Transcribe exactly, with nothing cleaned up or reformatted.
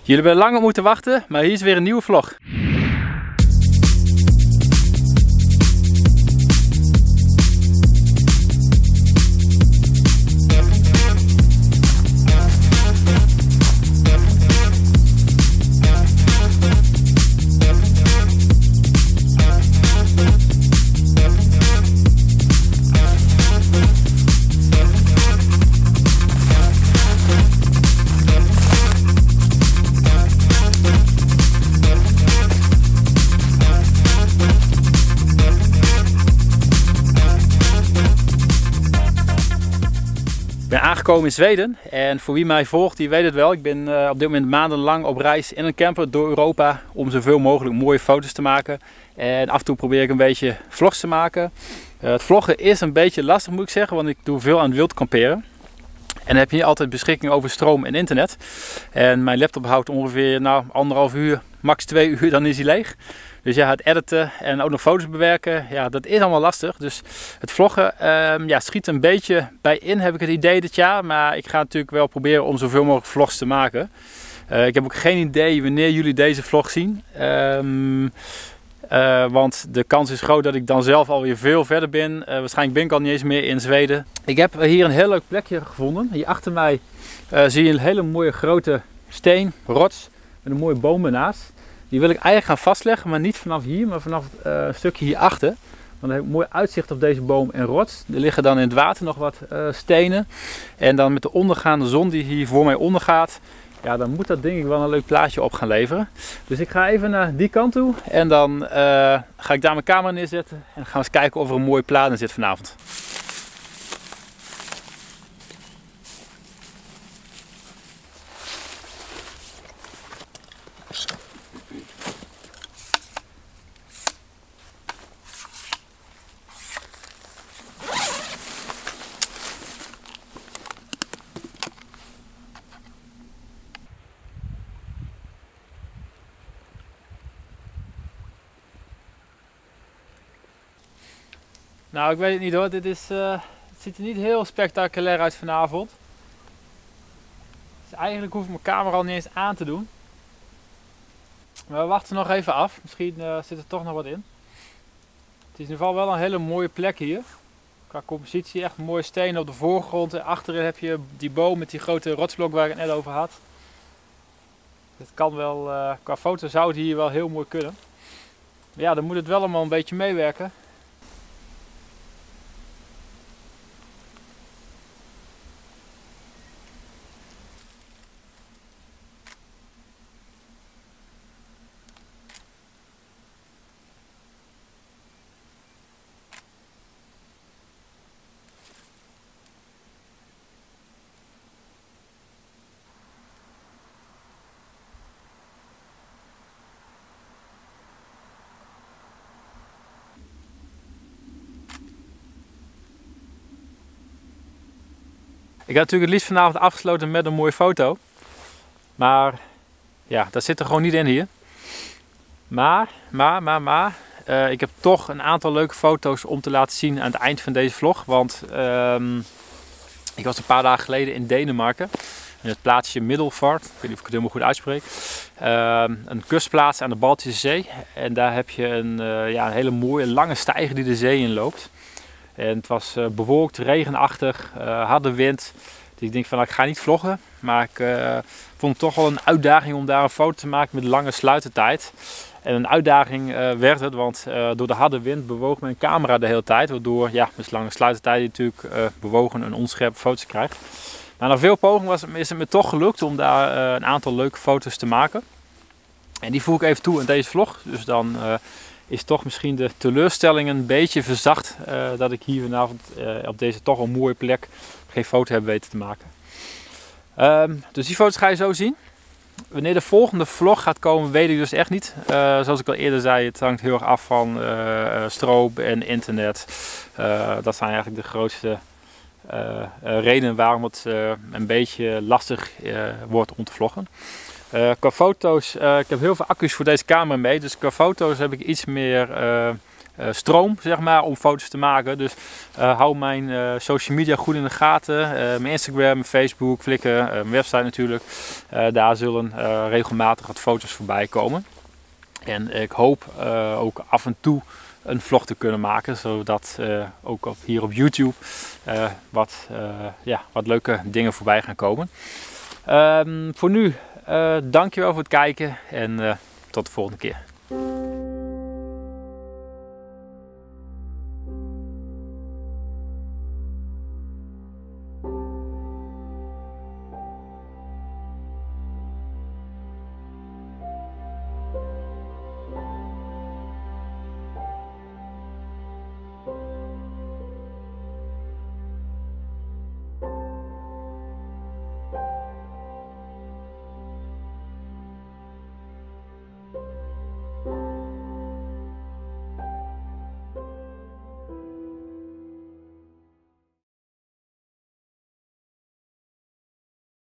Jullie hebben lang op moeten wachten, maar hier is weer een nieuwe vlog. Ik ben aangekomen in Zweden en voor wie mij volgt, die weet het wel. Ik ben uh, op dit moment maandenlang op reis in een camper door Europa om zoveel mogelijk mooie foto's te maken. En af en toe probeer ik een beetje vlogs te maken. Uh, het vloggen is een beetje lastig, moet ik zeggen, want ik doe veel aan het wild kamperen. En dan heb je niet altijd beschikking over stroom en internet. En mijn laptop houdt ongeveer nou, anderhalf uur, max twee uur, dan is hij leeg. Dus ja, het editen en ook nog foto's bewerken, ja, dat is allemaal lastig. Dus het vloggen um, ja, schiet een beetje bij in, heb ik het idee dit jaar. Maar ik ga natuurlijk wel proberen om zoveel mogelijk vlogs te maken. Uh, ik heb ook geen idee wanneer jullie deze vlog zien. Um, uh, want de kans is groot dat ik dan zelf alweer veel verder ben. Uh, waarschijnlijk ben ik al niet eens meer in Zweden. Ik heb hier een heel leuk plekje gevonden. Hier achter mij uh, zie je een hele mooie grote steen, rots, met een mooie boom ernaast. Die wil ik eigenlijk gaan vastleggen, maar niet vanaf hier, maar vanaf uh, een stukje hierachter. Want dan heb ik mooi uitzicht op deze boom en rots. Er liggen dan in het water nog wat uh, stenen. En dan met de ondergaande zon die hier voor mij ondergaat, ja, dan moet dat denk ik wel een leuk plaatje op gaan leveren. Dus ik ga even naar die kant toe en dan uh, ga ik daar mijn camera neerzetten. En dan gaan we eens kijken of er een mooie plaat in zit vanavond. Nou, ik weet het niet hoor. Dit is, uh, het ziet er niet heel spectaculair uit vanavond. Dus eigenlijk hoef ik mijn camera al niet eens aan te doen. Maar we wachten nog even af. Misschien uh, zit er toch nog wat in. Het is in ieder geval wel een hele mooie plek hier. Qua compositie echt mooie stenen op de voorgrond. En achterin heb je die boom met die grote rotsblok waar ik het net over had. Het kan wel, uh, qua foto zou het hier wel heel mooi kunnen. Maar ja, dan moet het wel allemaal een beetje meewerken. Ik had natuurlijk het liefst vanavond afgesloten met een mooie foto. Maar ja, dat zit er gewoon niet in hier. Maar, maar, maar, maar. Uh, ik heb toch een aantal leuke foto's om te laten zien aan het eind van deze vlog. Want um, ik was een paar dagen geleden in Denemarken. In het plaatsje Middelfart. Ik weet niet of ik het helemaal goed uitspreek. Uh, een kustplaats aan de Baltische Zee. En daar heb je een, uh, ja, een hele mooie lange steiger die de zee in loopt. En het was uh, bewolkt, regenachtig, uh, harde wind. Dus ik denk van nou, ik ga niet vloggen. Maar ik uh, vond het toch wel een uitdaging om daar een foto te maken met lange sluitertijd. En een uitdaging uh, werd het, want uh, door de harde wind bewoog mijn camera de hele tijd. Waardoor ja, met lange sluitertijd je natuurlijk uh, bewogen en onscherpe foto's krijgt. Maar na veel pogingen was, is het me toch gelukt om daar uh, een aantal leuke foto's te maken. En die voeg ik even toe in deze vlog. Dus dan uh, is toch misschien de teleurstelling een beetje verzacht uh, dat ik hier vanavond uh, op deze toch een mooie plek geen foto heb weten te maken. Um, dus die foto's ga je zo zien. Wanneer de volgende vlog gaat komen weet ik dus echt niet. Uh, zoals ik al eerder zei, het hangt heel erg af van uh, stroom en internet. Uh, dat zijn eigenlijk de grootste uh, uh, redenen waarom het uh, een beetje lastig uh, wordt om te vloggen. Uh, qua foto's, uh, ik heb heel veel accu's voor deze camera mee, dus qua foto's heb ik iets meer uh, uh, stroom, zeg maar, om foto's te maken. Dus uh, hou mijn uh, social media goed in de gaten. Uh, mijn Instagram, mijn Facebook, Flickr, uh, mijn website natuurlijk. Uh, daar zullen uh, regelmatig wat foto's voorbij komen. En ik hoop uh, ook af en toe een vlog te kunnen maken, zodat uh, ook op, hier op YouTube uh, wat, uh, ja, wat leuke dingen voorbij gaan komen. Um, voor nu, uh, dankjewel voor het kijken en uh, tot de volgende keer.